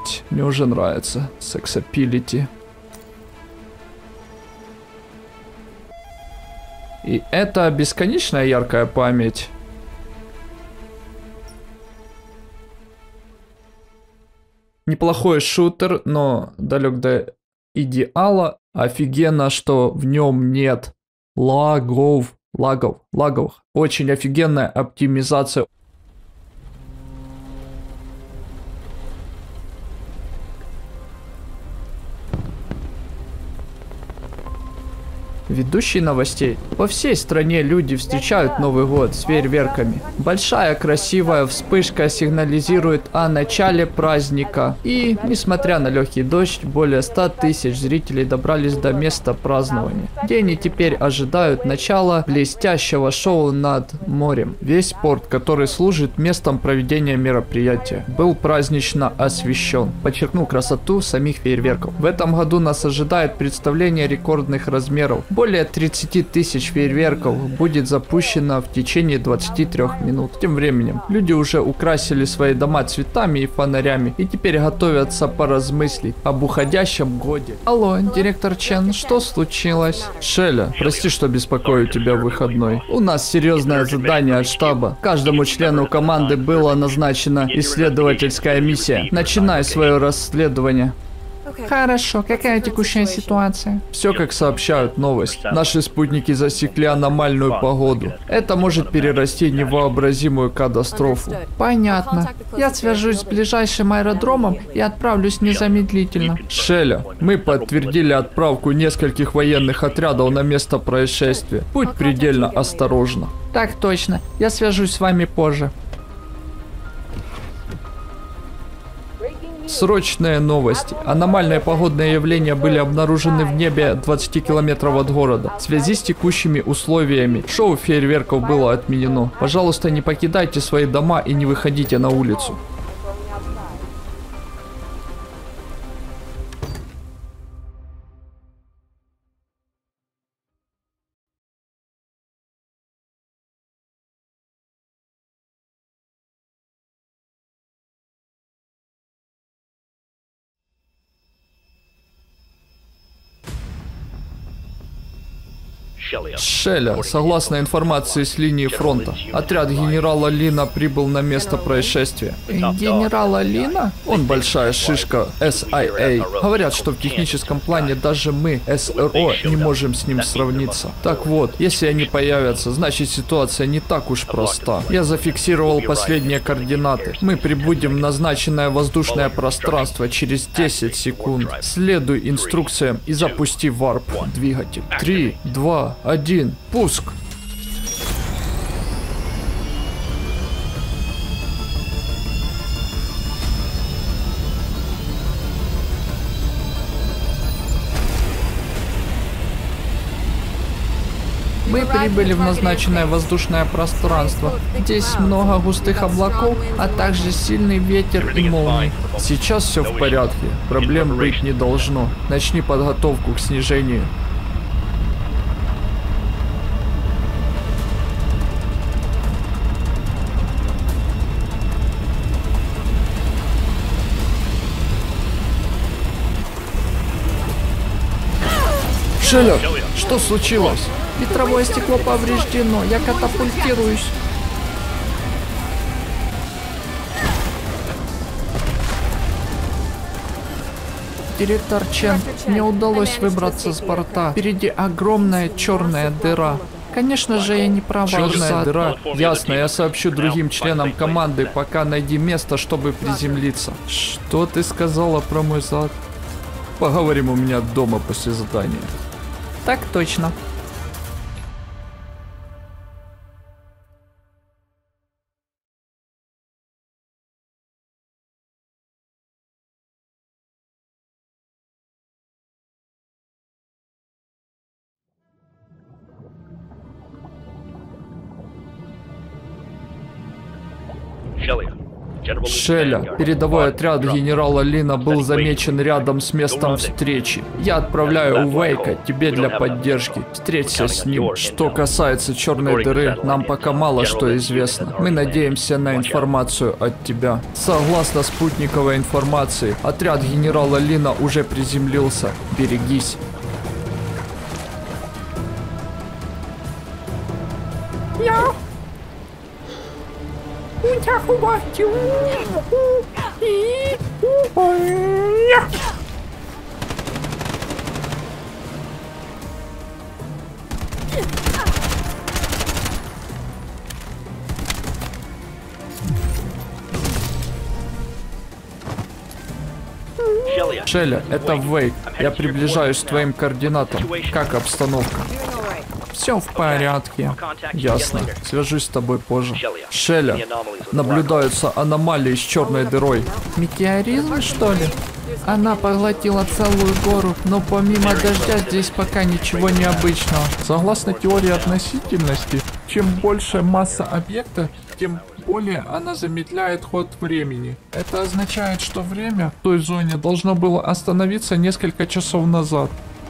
Мне уже нравится. Сексапилити. И это бесконечная яркая память. Неплохой шутер, но далек до идеала. Офигенно, что в нем нет лагов. Очень офигенная оптимизация. Ведущий новостей. По всей стране люди встречают Новый год с фейерверками. Большая красивая вспышка сигнализирует о начале праздника. И, несмотря на легкий дождь, более 100 тысяч зрителей добрались до места празднования, где они теперь ожидают начала блестящего шоу над морем. Весь порт, который служит местом проведения мероприятия, был празднично освещен, подчеркнул красоту самих фейерверков. В этом году нас ожидает представление рекордных размеров. Более 30 тысяч фейерверков будет запущено в течение 23 минут. Тем временем, люди уже украсили свои дома цветами и фонарями и теперь готовятся поразмыслить об уходящем годе. Алло, директор Чен, что случилось? Шеля, прости, что беспокою тебя в выходной. У нас серьезное задание от штаба. Каждому члену команды была назначена исследовательская миссия. Начинай свое расследование. Хорошо, какая текущая ситуация? Все как сообщают новости. Наши спутники засекли аномальную погоду. Это может перерасти в невообразимую катастрофу. Понятно. Я свяжусь с ближайшим аэродромом и отправлюсь незамедлительно. Шеля, мы подтвердили отправку нескольких военных отрядов на место происшествия. Будь предельно осторожна. Так точно. Я свяжусь с вами позже. Срочные новости. Аномальные погодные явления были обнаружены в небе 20 километров от города. В связи с текущими условиями шоу фейерверков было отменено. Пожалуйста, не покидайте свои дома и не выходите на улицу. Шеля, согласно информации с линии фронта, отряд генерала Лина прибыл на место происшествия. Генерала Лина? Он большая шишка SIA. Говорят, что в техническом плане даже мы, СРО, не можем с ним сравниться. Так вот, если они появятся, значит ситуация не так уж проста. Я зафиксировал последние координаты. Мы прибудем в назначенное воздушное пространство через 10 секунд. Следуй инструкциям и запусти варп двигатель. 3, 2, 1, пуск! Мы прибыли в назначенное воздушное пространство. Здесь много густых облаков, а также сильный ветер и молнии. Сейчас все в порядке. Проблем быть не должно. Начни подготовку к снижению. Шеля, что случилось? Ветровое стекло повреждено, я катапультируюсь. Директор Чен, мне удалось выбраться с борта. Впереди огромная черная дыра. Конечно же, я не права. Черная дыра? Ясно, я сообщу другим членам команды, пока найди место, чтобы приземлиться. Что ты сказала про мой зад? Поговорим у меня дома после задания. Так точно. Шелли, Шеля, передовой отряд генерала Лина был замечен рядом с местом встречи. Я отправляю Уэйка тебе для поддержки. Встреться с ним. Что касается черной дыры, нам пока мало что известно. Мы надеемся на информацию от тебя. Согласно спутниковой информации, отряд генерала Лина уже приземлился. Берегись. Шеля, это Вейк. Я приближаюсь к твоим координатам. Как обстановка? Все в порядке. Ясно. Свяжусь с тобой позже. Шеля, наблюдаются аномалии с черной дырой. Метеоризм, что ли? Она поглотила целую гору, но помимо дождя здесь пока ничего необычного. Согласно теории относительности, чем больше масса объекта, тем более она замедляет ход времени. Это означает, что время в той зоне должно было остановиться несколько часов назад.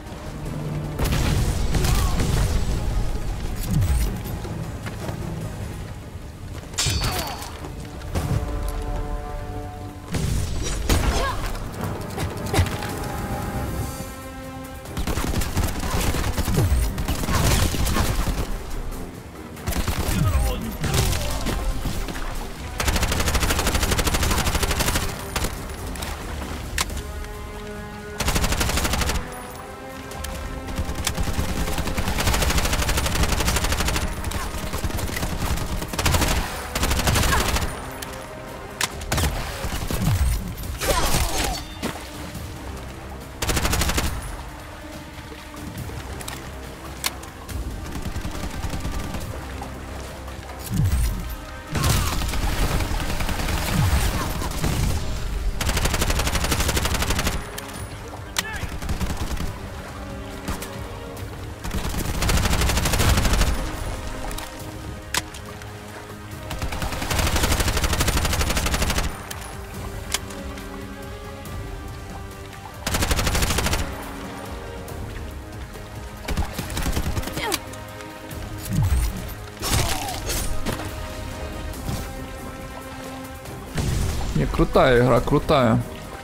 Не, крутая игра, крутая.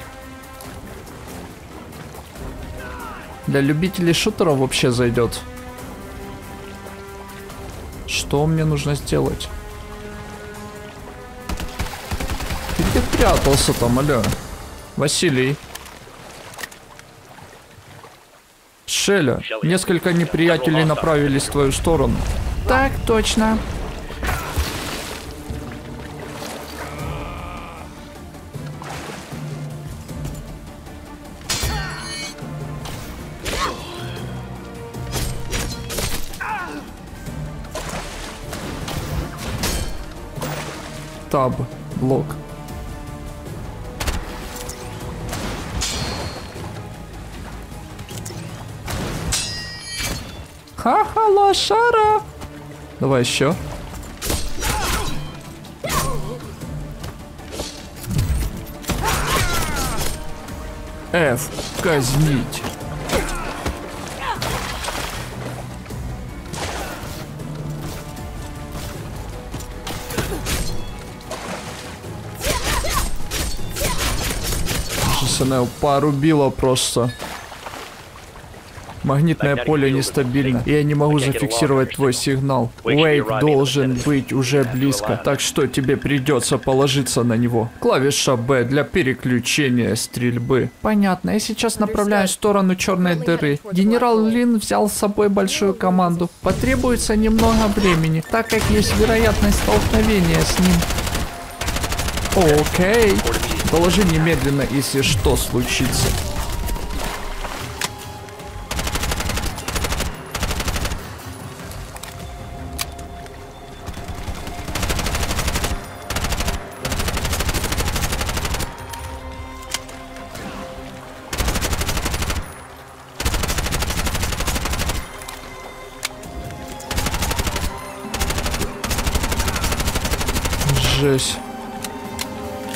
Для любителей шутеров вообще зайдет. Что мне нужно сделать? Ты где прятался там, алё? Василий. Шеля, несколько неприятелей направились в твою сторону. Так точно. Таб, блок. Ха-ха, лошара. Давай еще. F. Казнить. СНЛ порубило просто. Магнитное поле нестабильно, и я не могу зафиксировать твой сигнал. Уэйк должен быть уже близко, так что тебе придется положиться на него. Клавиша Б для переключения стрельбы. Понятно, я сейчас направляюсь в сторону черной дыры. Генерал Лин взял с собой большую команду. Потребуется немного времени, так как есть вероятность столкновения с ним. Окей. Доложи немедленно, если что случится. Жесть.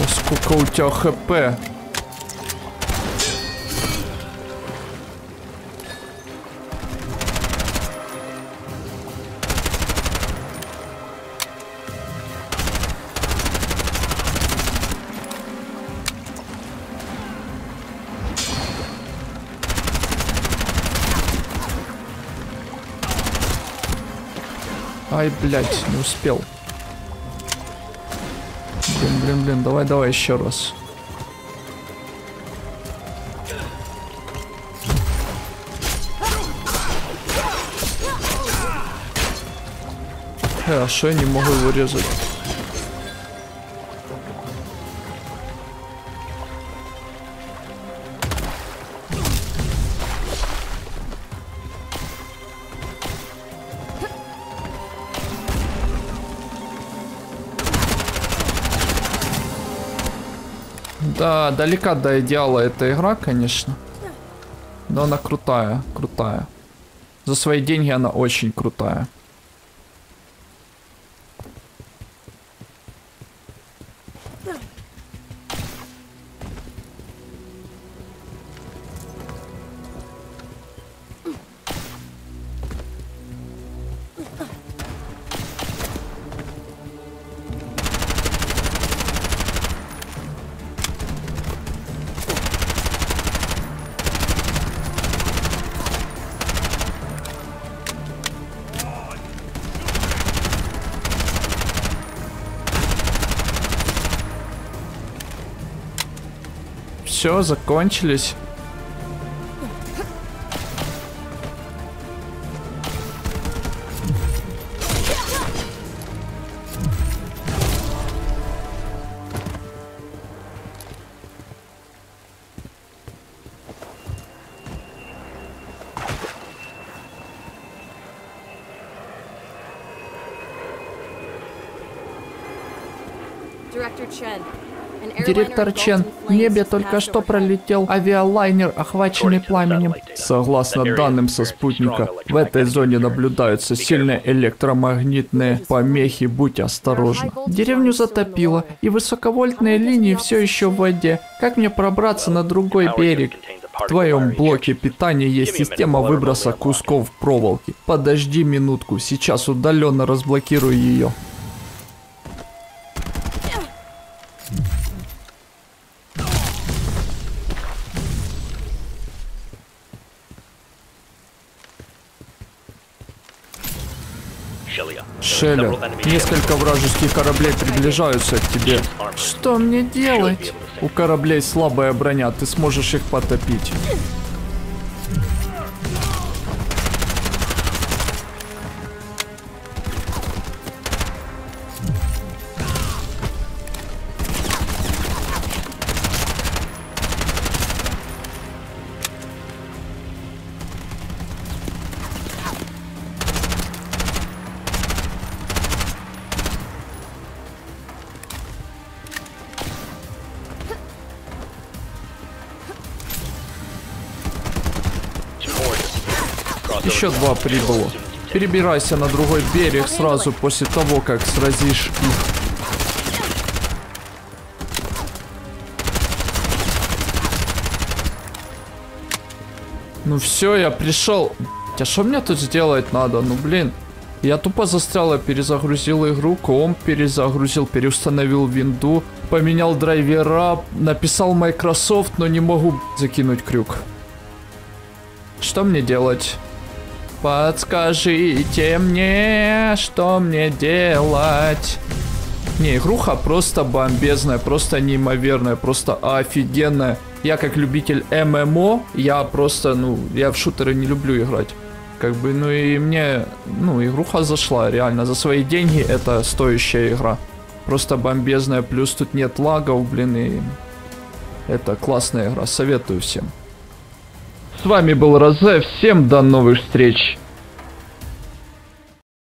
Сколько у тебя хп? Ай, блядь, не успел. Блин, давай еще раз. А что я не могу его резать? Да, далека до идеала эта игра, конечно. Но она крутая. За свои деньги она очень крутая. Все, закончились. Директор Чен, в небе только что пролетел авиалайнер, охваченный пламенем. Согласно данным со спутника, в этой зоне наблюдаются сильные электромагнитные помехи, будь осторожна. Деревню затопило, и высоковольтные линии все еще в воде. Как мне пробраться на другой берег? В твоем блоке питания есть система выброса кусков проволоки. Подожди минутку, сейчас удаленно разблокирую ее. Шелли, несколько вражеских кораблей приближаются к тебе. Что мне делать? У кораблей слабая броня, ты сможешь их потопить. Еще 2 прибыло. Перебирайся на другой берег сразу после того, как сразишь их. Ну все, я пришел. А что мне тут сделать надо? Ну блин. Я тупо застрял, я перезагрузил игру, комп перезагрузил, переустановил винду, поменял драйвера, написал Microsoft, но не могу закинуть крюк. Что мне делать? Подскажите мне, что мне делать? Не, игруха просто бомбезная, просто неимоверная, просто офигенная. Я как любитель ММО, я просто, я в шутеры не люблю играть. Как бы, и мне, игруха зашла, реально. За свои деньги это стоящая игра. Просто бомбезная, плюс тут нет лагов, блин, и это классная игра, советую всем. С вами был Розе, всем до новых встреч!